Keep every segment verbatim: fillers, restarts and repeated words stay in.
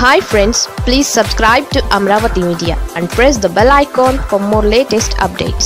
Hi friends, please subscribe to Amravati Media and press the bell icon for more latest updates.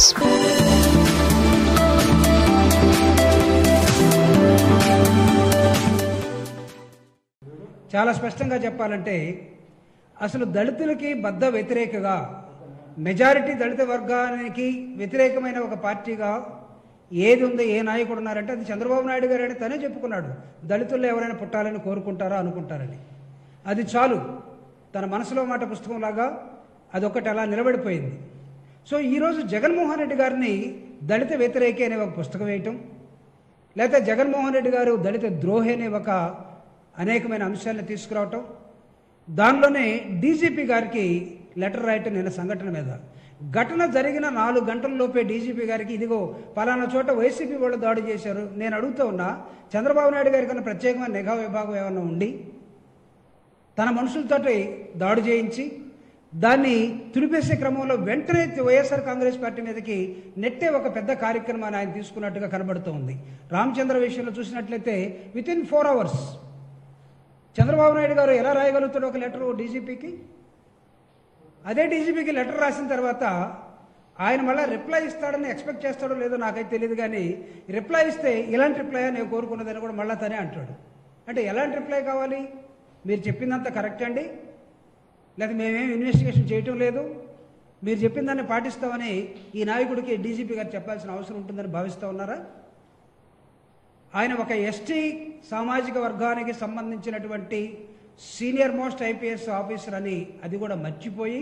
చాలా స్పష్టంగా చెప్పాలంటే అసలు దళితులకి బద్ద వ్యతిరేకగా మెజారిటీ దళిత వర్గానికి వ్యతిరేకమైన ఒక పార్టీగా ఏది ఉంది, ఏ నాయకుడు ఉన్నారంటే అది చంద్రబాబు నాయుడు గారు అని తనే చెప్పుకున్నాడు. దళితుల్లో ఎవరైనా పుట్టాలని కోరుకుంటారా అనుకుంటారని. అది చాలు, తన మనసులో మాట పుస్తకంలాగా అదొక్కటి అలా నిలబడిపోయింది. సో ఈరోజు జగన్మోహన్ రెడ్డి గారిని దళిత వ్యతిరేకి అనే ఒక పుస్తకం వేయటం, లేకపోతే జగన్మోహన్ రెడ్డి గారు దళిత ద్రోహి అనే ఒక అనేకమైన అంశాలను తీసుకురావటం, దానిలోనే డీజీపీ గారికి లెటర్ రాయటం నిన్న సంఘటన మీద. ఘటన జరిగిన నాలుగు గంటలలోపే డీజీపీ గారికి ఇదిగో పలానా చోట వైసీపీ వాళ్ళు దాడి చేశారు. నేను అడుగుతూ ఉన్నా, చంద్రబాబు నాయుడు గారి కన్నా ప్రత్యేకమైన నిఘా విభాగం ఏమన్నా ఉండి తన మనుషులతో దాడి చేయించి దాన్ని తుడిపేసే క్రమంలో వెంటనే వైఎస్ఆర్ కాంగ్రెస్ పార్టీ మీదకి నెట్టే ఒక పెద్ద కార్యక్రమాన్ని ఆయన తీసుకున్నట్టుగా కనబడుతూ ఉంది. రామచంద్ర విషయంలో చూసినట్లయితే within four hours Chandrababu Naidu గారు ఎలా రాయగలుగుతాడు ఒక లెటర్ డీజీపీకి? అదే డీజీపీకి లెటర్ రాసిన తర్వాత ఆయన మళ్ళీ రిప్లై ఇస్తాడని ఎక్స్పెక్ట్ చేస్తాడో లేదో నాకైతే తెలియదు, కానీ రిప్లై ఇస్తే ఇలాంటి రిప్లై నేను కోరుకున్నదని కూడా మళ్ళీ తనే అంటాడు. అంటే ఎలాంటి రిప్లై కావాలి? మీరు చెప్పిందంతా కరెక్ట్ అండి, లేదా మేమేం ఇన్వెస్టిగేషన్ చేయటం లేదు, మీరు చెప్పిన దాన్ని పాటిస్తామని ఈ నాయకుడికి డీజీపీ గారు చెప్పాల్సిన అవసరం ఉంటుందని భావిస్తూ ఉన్నారా? ఆయన ఒక ఎస్టీ సామాజిక వర్గానికి సంబంధించినటువంటి సీనియర్ మోస్ట్ ఐపీఎస్ ఆఫీసర్ అని అది కూడా మర్చిపోయి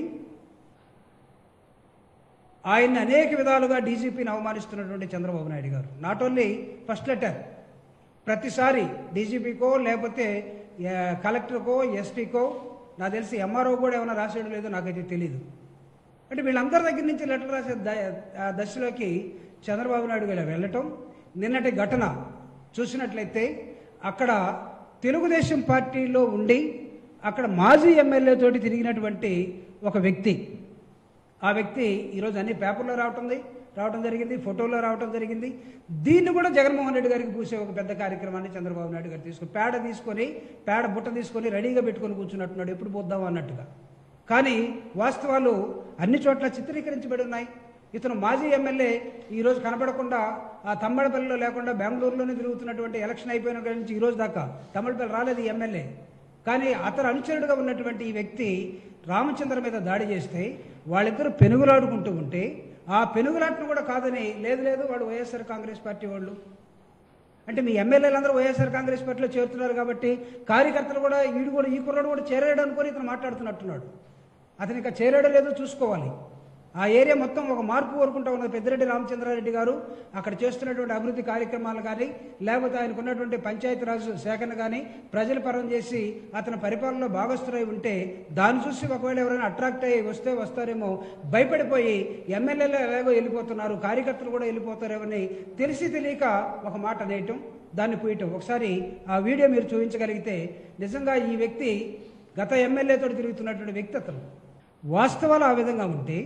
ఆయన్ని అనేక విధాలుగా డీజీపీని అవమానిస్తున్నటువంటి చంద్రబాబు నాయుడు గారు నాట్ ఓన్లీ ఫస్ట్ లెటర్, ప్రతిసారి డీజీపీకో లేకపోతే కలెక్టర్కో ఎస్పీకో, నాకు తెలిసి ఎంఆర్ఓ కూడా ఏమైనా రాసేయడం లేదో నాకైతే తెలీదు. అంటే వీళ్ళందరి దగ్గర నుంచి లెటర్ రాసే దశలోకి చంద్రబాబు నాయుడు గారు వెళ్ళటం, నిన్నటి ఘటన చూసినట్లయితే అక్కడ తెలుగుదేశం పార్టీలో ఉండి అక్కడ మాజీ ఎమ్మెల్యే తోటి తిరిగినటువంటి ఒక వ్యక్తి, ఆ వ్యక్తి ఈరోజు అన్ని పేపర్లో రావటం రావడం జరిగింది, ఫోటోలో రావడం జరిగింది. దీన్ని కూడా జగన్మోహన్ రెడ్డి గారికి పూసే ఒక పెద్ద కార్యక్రమాన్ని చంద్రబాబు నాయుడు గారు తీసుకుని పేడ తీసుకొని పేడ బుట్ట తీసుకొని రెడీగా పెట్టుకొని కూర్చున్నట్టున్నాడు, ఎప్పుడు పోద్దాం అన్నట్టుగా. కానీ వాస్తవాలు అన్ని చోట్ల చిత్రీకరించబడి ఉన్నాయి. ఇతను మాజీ ఎమ్మెల్యే ఈరోజు కనపడకుండా ఆ తమ్మడపల్లిలో లేకుండా బెంగళూరులోనే తిరుగుతున్నటువంటి ఎలక్షన్ అయిపోయిన నుంచి ఈ రోజు దాకా తమ్మడపల్లి రాలేదు ఈ ఎమ్మెల్యే. కానీ అతను అనుచరుడుగా ఉన్నటువంటి ఈ వ్యక్తి రామచంద్ర మీద దాడి చేస్తే వాళ్ళిద్దరూ పెనుగులాడుకుంటూ ఉంటే ఆ పెనుగులాటను కూడా కాదని లేదు లేదు వాళ్ళు వైఎస్ఆర్ కాంగ్రెస్ పార్టీ వాళ్ళు అంటే మీ ఎమ్మెల్యేలందరూ వైఎస్ఆర్ కాంగ్రెస్ పార్టీలో చేరుతున్నారు కాబట్టి కార్యకర్తలు కూడా వీడు కూడా ఈ కుర్రాడు కూడా చేరాడు అనుకొని ఇతను మాట్లాడుతున్నట్టున్నాడు. అతను ఇంకా చేరాడో లేదో చూసుకోవాలి. ఆ ఏరియా మొత్తం ఒక మార్పు కోరుకుంటూ ఉన్నది పెద్దిరెడ్డి రామచంద్రారెడ్డి గారు. అక్కడ చేస్తున్నటువంటి అభివృద్ధి కార్యక్రమాలు కానీ లేకపోతే ఆయనకు ఉన్నటువంటి పంచాయతీరాజ్ శాఖను కానీ ప్రజల పరం చేసి అతని పరిపాలనలో భాగస్థులై ఉంటే దాన్ని చూసి ఒకవేళ ఎవరైనా అట్రాక్ట్ అయ్యి వస్తే వస్తారేమో భయపడిపోయి ఎమ్మెల్యేలు ఎలాగో వెళ్ళిపోతున్నారు, కార్యకర్తలు కూడా వెళ్ళిపోతారేమని తెలిసి తెలియక ఒక మాట అనేయటం, దాన్ని పూయటం. ఒకసారి ఆ వీడియో మీరు చూపించగలిగితే నిజంగా ఈ వ్యక్తి గత ఎమ్మెల్యేతో తిరుగుతున్నటువంటి వ్యక్తి. అతను వాస్తవాలు ఆ విధంగా ఉంటే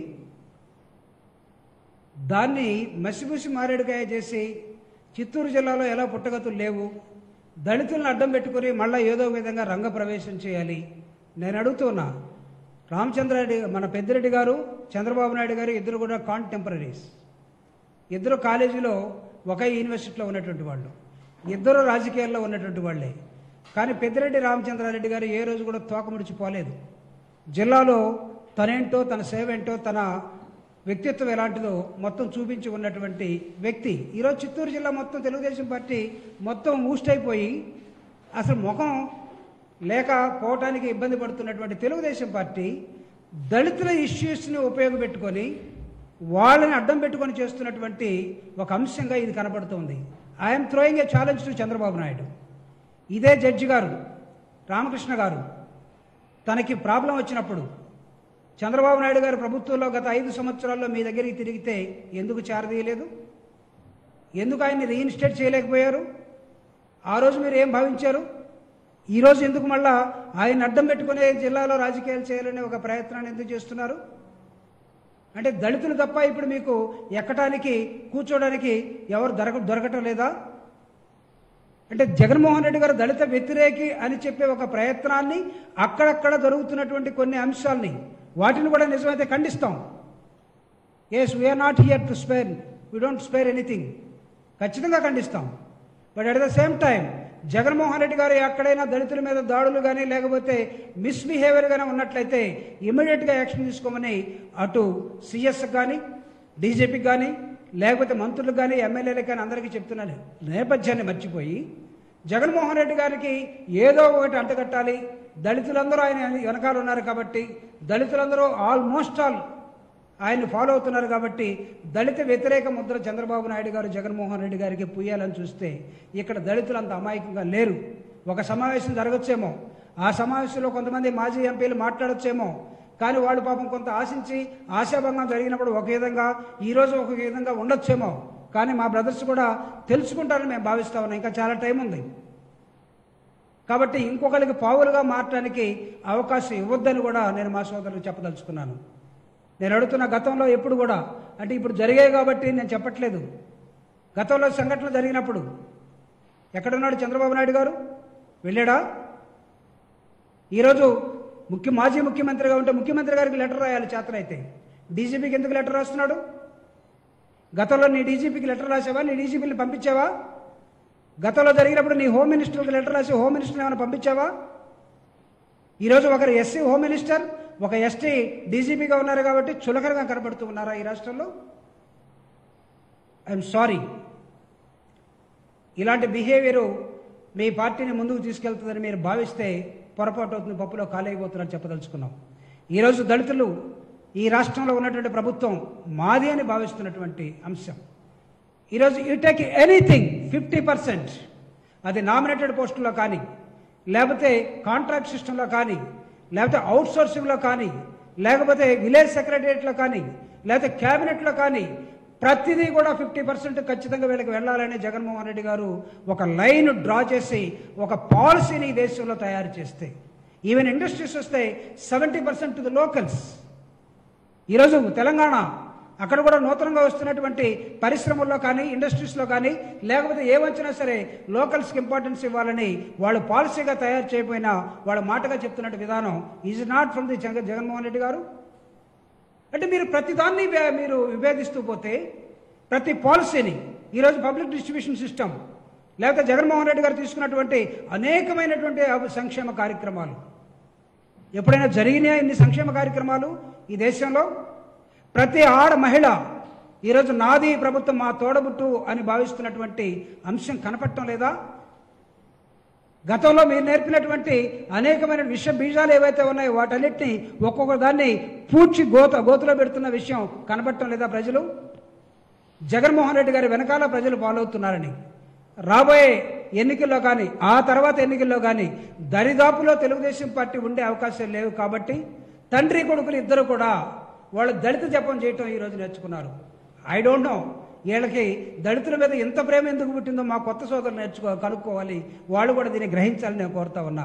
దాన్ని మసిబూసి మారేడుకాయ చేసి చిత్తూరు జిల్లాలో ఎలా పుట్టగతులు లేవు, దళితులను అడ్డం పెట్టుకుని మళ్ళీ ఏదో విధంగా రంగప్రవేశం చేయాలి. నేను అడుగుతున్నా, రామచంద్రారెడ్డి మన పెద్దిరెడ్డి గారు చంద్రబాబు నాయుడు గారు ఇద్దరు కూడా కాంటెంపరీస్, ఇద్దరు కాలేజీలో ఒకే యూనివర్సిటీలో ఉన్నటువంటి వాళ్ళు, ఇద్దరు రాజకీయాల్లో ఉన్నటువంటి వాళ్ళే. కానీ పెద్దిరెడ్డి రామచంద్రారెడ్డి గారు ఏ రోజు కూడా తోక ముడిచిపోలేదు. జిల్లాలో తనేంటో తన సేవ ఏంటో తన వ్యక్తిత్వం ఎలాంటిదో మొత్తం చూపించి ఉన్నటువంటి వ్యక్తి. ఈరోజు చిత్తూరు జిల్లా మొత్తం తెలుగుదేశం పార్టీ మొత్తం ఊస్టైపోయి అసలు ముఖం లేకపోవటానికి ఇబ్బంది పడుతున్నటువంటి తెలుగుదేశం పార్టీ దళితుల ఇష్యూస్ని ఉపయోగపెట్టుకొని వాళ్ళని అడ్డం పెట్టుకొని చేస్తున్నటువంటి ఒక అంశంగా ఇది కనబడుతుంది. I'm throwing a challenge to Chandrababu Naidu. ఇదే జడ్జి గారు రామకృష్ణ గారు తనకి ప్రాబ్లం వచ్చినప్పుడు చంద్రబాబు నాయుడు గారు ప్రభుత్వంలో గత ఐదు సంవత్సరాల్లో మీ దగ్గరికి తిరిగితే ఎందుకు చేరదీయలేదు? ఎందుకు ఆయన్ని రీఇన్స్టేట్ చేయలేకపోయారు? ఆ రోజు మీరు ఏం భావించారు? ఈరోజు ఎందుకు మళ్ళా ఆయన అడ్డం పెట్టుకునే జిల్లాలో రాజకీయాలు చేయాలనే ఒక ప్రయత్నాన్ని ఎందుకు చేస్తున్నారు? అంటే దళితులు తప్ప ఇప్పుడు మీకు ఎక్కడానికి కూర్చోడానికి ఎవరు దొరక దొరకటం లేదా? అంటే జగన్మోహన్ రెడ్డి గారు దళిత వ్యతిరేకి అని చెప్పే ఒక ప్రయత్నాన్ని, అక్కడక్కడ జరుగుతున్నటువంటి కొన్ని అంశాలని వాటిని కూడా నిజమైతే ఖండిస్తాం. Yes, we're not here to spare, we don't spare anything, ఖచ్చితంగా ఖండిస్తాం. But at the same time Jaganmohan Reddy గారు ఎక్కడైనా దళితుల మీద దాడులు కానీ లేకపోతే మిస్బిహేవియర్ కానీ ఉన్నట్లయితే ఇమ్మీడియట్గా యాక్షన్ తీసుకోమని అటు సిఎస్ కానీ డీజీపీకి కానీ లేకపోతే మంత్రులకు కానీ ఎమ్మెల్యేలకు కానీ అందరికీ చెప్తున్నాను. నేపథ్యాన్ని మర్చిపోయి జగన్మోహన్ రెడ్డి గారికి ఏదో ఒకటి అంటగట్టాలి, దళితులందరూ ఆయన వెనకాల ఉన్నారు కాబట్టి, దళితులందరూ ఆల్మోస్ట్ ఆల్ ఆయన్ని ఫాలో అవుతున్నారు కాబట్టి దళిత వ్యతిరేక ముద్ర చంద్రబాబు నాయుడు గారు జగన్మోహన్ రెడ్డి గారికి పుయ్యాలని చూస్తే ఇక్కడ దళితులు అంత అమాయకంగా లేరు. ఒక సమావేశం జరగచ్చేమో, ఆ సమావేశంలో కొంతమంది మాజీ ఎంపీలు మాట్లాడొచ్చేమో, కానీ వాళ్ళు పాపం కొంత ఆశించి ఆశాభంగం జరిగినప్పుడు ఒక విధంగా, ఈరోజు ఒక విధంగా ఉండొచ్చేమో. కానీ మా బ్రదర్స్ కూడా తెలుసుకుంటారని మేము భావిస్తా ఉన్నాం. ఇంకా చాలా టైం ఉంది కాబట్టి ఇంకొకరికి పావులుగా మారటానికి అవకాశం ఇవ్వద్దని కూడా నేను మా సోదరులకు చెప్పదలుచుకున్నాను. నేను అడుగుతున్న, గతంలో ఎప్పుడు కూడా, అంటే ఇప్పుడు జరిగాయి కాబట్టి నేను చెప్పట్లేదు, గతంలో సంఘటనలు జరిగినప్పుడు ఎక్కడున్నాడు చంద్రబాబు నాయుడు గారు? వెళ్ళాడా? ఈరోజు ముఖ్య మాజీ ముఖ్యమంత్రిగా ఉంటే ముఖ్యమంత్రి గారికి లెటర్ రాయాలి చేతనైతే, డీజీపీకి ఎందుకు లెటర్ రాస్తున్నాడు? గతంలో నీ డీజీపీకి లెటర్ రాసావా? నీ డీజీపీని పంపించావా? గతంలో జరిగినప్పుడు నీ హోమ్ మినిస్టర్కి లెటర్ రాసి హోమ్ మినిస్టర్ ఏమైనా పంపించావా? ఈరోజు ఒకరు ఎస్సీ హోమ్ మినిస్టర్, ఒక ఎస్టీ డీజీపీగా ఉన్నారు కాబట్టి చులకనగా కనబడుతూ ఉన్నారా ఈ రాష్ట్రంలో? I'm sorry. ఇలాంటి బిహేవియరు మీ పార్టీని ముందుకు తీసుకెళ్తుందని మీరు భావిస్తే పొరపాటు అవుతుంది, పప్పులో కాలేయబోతున్నారని చెప్పదలుచుకున్నాం. ఈరోజు దళితులు ఈ రాష్ట్రంలో ఉన్నటువంటి ప్రభుత్వం మాది అని భావిస్తున్నటువంటి అంశం. ఈరోజు you take anything fifty percent, అది నామినేటెడ్ పోస్టుల్లో కానీ, లేకపోతే కాంట్రాక్ట్ సిస్టంలో కానీ, లేకపోతే అవుట్ సోర్సింగ్లో కానీ, లేకపోతే విలేజ్ సెక్రటరియట్లో కానీ, లేకపోతే క్యాబినెట్లో కానీ, ప్రతిదీ కూడా ఫిఫ్టీ పర్సెంట్ ఖచ్చితంగా వీళ్ళకి వెళ్ళాలని జగన్మోహన్ రెడ్డి గారు ఒక లైన్ డ్రా చేసి ఒక పాలసీని ఈ దేశంలో తయారు చేస్తే, ఈవెన్ ఇండస్ట్రీస్ వస్తే seventy percent to the locals. ఈరోజు తెలంగాణ అక్కడ కూడా నూతనంగా వస్తున్నటువంటి పరిశ్రమల్లో కానీ, ఇండస్ట్రీస్లో కానీ, లేకపోతే ఏ వచ్చినా సరే లోకల్స్కి ఇంపార్టెన్స్ ఇవ్వాలని వాళ్ళు పాలసీగా తయారు చేయకపోయినా వాళ్ళ మాటగా చెప్తున్నట్టు విధానం is not from the Jaganmohan Reddy garu. అంటే మీరు ప్రతిదాన్ని మీరు విభేదిస్తూ పోతే, ప్రతి పాలసీని, ఈరోజు పబ్లిక్ డిస్ట్రిబ్యూషన్ సిస్టమ్, లేకపోతే జగన్మోహన్ రెడ్డి గారు తీసుకున్నటువంటి అనేకమైనటువంటి సంక్షేమ కార్యక్రమాలు, ఎప్పుడైనా జరిగినాయా ఇన్ని సంక్షేమ కార్యక్రమాలు ఈ దేశంలో? ప్రతి ఆడ మహిళ ఈరోజు నాది ప్రభుత్వం మా తోడబుట్టు అని భావిస్తున్నటువంటి అంశం కనపడటం లేదా? గతంలో మీరు నేర్పినటువంటి అనేకమైన విష బీజాలు ఏవైతే ఉన్నాయో వాటన్నిటిని ఒక్కొక్క దాన్ని పూడ్చి గోత గోతులో పెడుతున్న విషయం కనపడటం లేదా ప్రజలు? జగన్మోహన్ రెడ్డి గారి వెనకాల ప్రజలు ఫాలో అవుతున్నారని రాబోయే ఎన్నికల్లో కానీ, ఆ తర్వాత ఎన్నికల్లో కానీ దరిదాపులో తెలుగుదేశం పార్టీ ఉండే అవకాశాలు లేవు. కాబట్టి తండ్రి కొడుకులు ఇద్దరు కూడా వాళ్ళు దళిత జపం చేయటం ఈరోజు నేర్చుకున్నారు. ఐ డోంట్ నో వీళ్ళకి దళితుల మీద ఎంత ప్రేమ ఎందుకు పుట్టిందో మా కొత్త సోదరులు నేర్చుకో కనుక్కోవాలి. వాళ్ళు కూడా దీన్ని గ్రహించాలని నేను కోరుతా ఉన్నా.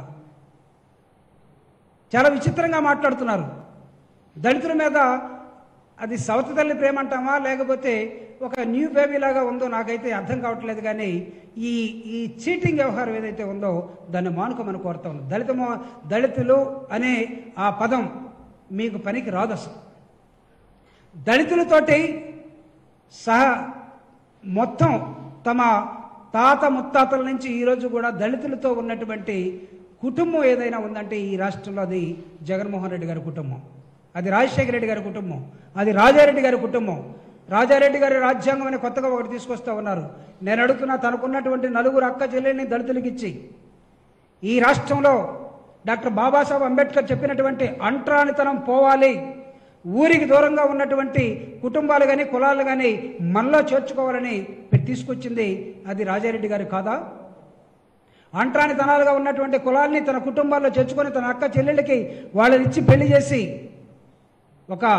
చాలా విచిత్రంగా మాట్లాడుతున్నారు దళితుల మీద. అది సవతి తల్లి ప్రేమ అంటామా, లేకపోతే ఒక న్యూ బేబీ లాగా ఉందో నాకైతే అర్థం కావట్లేదు. కానీ ఈ ఈ చీటింగ్ వ్యవహారం ఏదైతే ఉందో దాన్ని మానుకోమని కోరుతా ఉన్నాం. దళిత దళితులు అనే ఆ పదం మీకు పనికి రాదు. అసలు దళితులతోటి సహా మొత్తం తమ తాత ముత్తాతల నుంచి ఈరోజు కూడా దళితులతో ఉన్నటువంటి కుటుంబం ఏదైనా ఉందంటే ఈ రాష్ట్రంలో అది జగన్మోహన్ రెడ్డి గారి కుటుంబం, అది రాజశేఖర రెడ్డి గారి కుటుంబం, అది రాజారెడ్డి గారి కుటుంబం. రాజారెడ్డి గారి రాజ్యాంగం అని కొత్తగా ఒకటి తీసుకొస్తా ఉన్నారు. నేను అడుగుతున్నా, తనకున్నటువంటి నలుగురు అక్క చెల్లెల్ని దళితులకి ఇచ్చి ఈ రాష్ట్రంలో డాక్టర్ బాబాసాహెబ్ అంబేద్కర్ చెప్పినటువంటి అంటరానితనం పోవాలి, ఊరికి దూరంగా ఉన్నటువంటి కుటుంబాలు కానీ కులాలు కానీ మనలో చేర్చుకోవాలని తీసుకొచ్చింది అది రాజారెడ్డి గారు కాదా? అంటరానితనాలుగా ఉన్నటువంటి కులాల్ని తన కుటుంబాల్లో చేర్చుకొని తన అక్క చెల్లెళ్ళకి వాళ్ళని ఇచ్చి పెళ్లి చేసి ఒక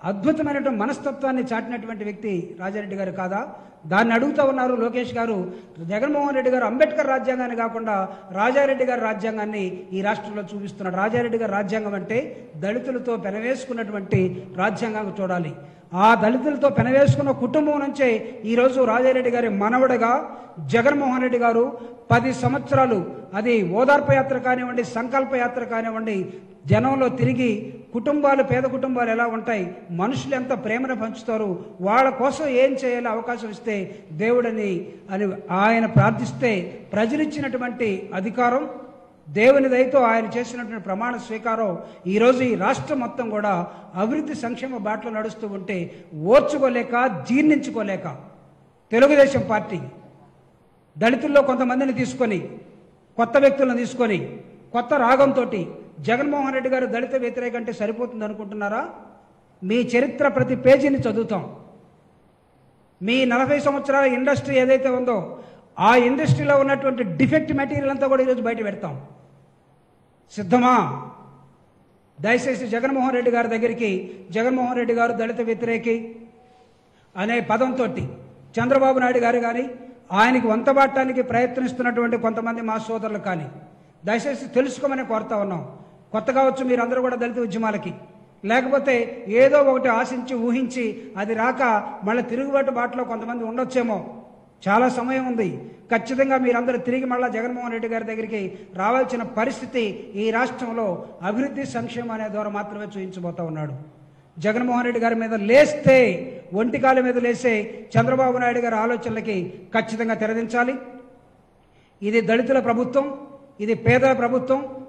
అద్భుతమైనటువంటి మనస్తత్వాన్ని చాటినటువంటి వ్యక్తి రాజారెడ్డి గారు కాదా? దాన్ని అడుగుతూ ఉన్నారు లోకేష్ గారు. జగన్మోహన్ రెడ్డి గారు అంబేద్కర్ రాజ్యాంగాన్ని కాకుండా రాజారెడ్డి గారి రాజ్యాంగాన్ని ఈ రాష్ట్రంలో చూపిస్తున్నాడు. రాజారెడ్డి గారి రాజ్యాంగం అంటే దళితులతో పెనవేసుకున్నటువంటి రాజ్యాంగంగా చూడాలి. ఆ దళితులతో పెనవేసుకున్న కుటుంబం నుంచే ఈరోజు రాజారెడ్డి గారి మనవడగా జగన్మోహన్ రెడ్డి గారు పది సంవత్సరాలు అది ఓదార్పు యాత్ర కానివ్వండి, సంకల్ప యాత్ర కానివ్వండి, జనంలో తిరిగి కుటుంబాలు, పేద కుటుంబాలు ఎలా ఉంటాయి, మనుషులు ఎంత ప్రేమను పంచుతారు, వాళ్ళ కోసం ఏం చేయాలో అవకాశం ఇస్తే దేవుడని అని ఆయన ప్రార్థిస్తే ప్రజలిచ్చినటువంటి అధికారం, దేవుని దయతో ఆయన చేసినటువంటి ప్రమాణ స్వీకారం ఈరోజు ఈ రాష్ట్రం మొత్తం కూడా అభివృద్ధి సంక్షేమ బాటలో నడుస్తూ ఉంటే ఓర్చుకోలేక, జీర్ణించుకోలేక తెలుగుదేశం పార్టీ దళితుల్లో కొంతమందిని తీసుకొని, కొత్త వ్యక్తులను తీసుకొని, కొత్త రాగంతో జగన్మోహన్ రెడ్డి గారు దళిత వ్యతిరేక అంటే సరిపోతుంది అనుకుంటున్నారా? మీ చరిత్ర ప్రతి పేజీని చదువుతాం. మీ నలభై సంవత్సరాల ఇండస్ట్రీ ఏదైతే ఉందో ఆ ఇండస్ట్రీలో ఉన్నటువంటి డిఫెక్ట్ మెటీరియల్ అంతా కూడా ఈరోజు బయట పెడతాం. సిద్ధమా? దయచేసి జగన్మోహన్ రెడ్డి గారి దగ్గరికి జగన్మోహన్ రెడ్డి గారు దళిత వ్యతిరేకి అనే పదంతో చంద్రబాబు నాయుడు గారు కానీ, ఆయనకి వంతబాటానికి ప్రయత్నిస్తున్నటువంటి కొంతమంది మా సోదరులు కానీ దయచేసి తెలుసుకోమని కోరుతా ఉన్నాం. కొత్తగా వచ్చు మీరందరూ కూడా దళిత ఉద్యమాలకి, లేకపోతే ఏదో ఒకటి ఆశించి ఊహించి అది రాక మళ్ళీ తిరుగుబాటు బాటలో కొంతమంది ఉండొచ్చేమో. చాలా సమయం ఉంది. ఖచ్చితంగా మీరందరూ తిరిగి మళ్ళీ జగన్మోహన్ రెడ్డి గారి దగ్గరికి రావాల్సిన పరిస్థితి ఈ రాష్ట్రంలో అభివృద్ధి సంక్షేమం అనే ద్వారా మాత్రమే చూపించబోతా ఉన్నాడు. జగన్మోహన్ రెడ్డి గారి మీద లేస్తే, ఒంటికాల మీద లేసే చంద్రబాబు నాయుడు గారి ఆలోచనలకి ఖచ్చితంగా తెరదించాలి. ఇది దళితుల ప్రభుత్వం, ఇది పేదల ప్రభుత్వం,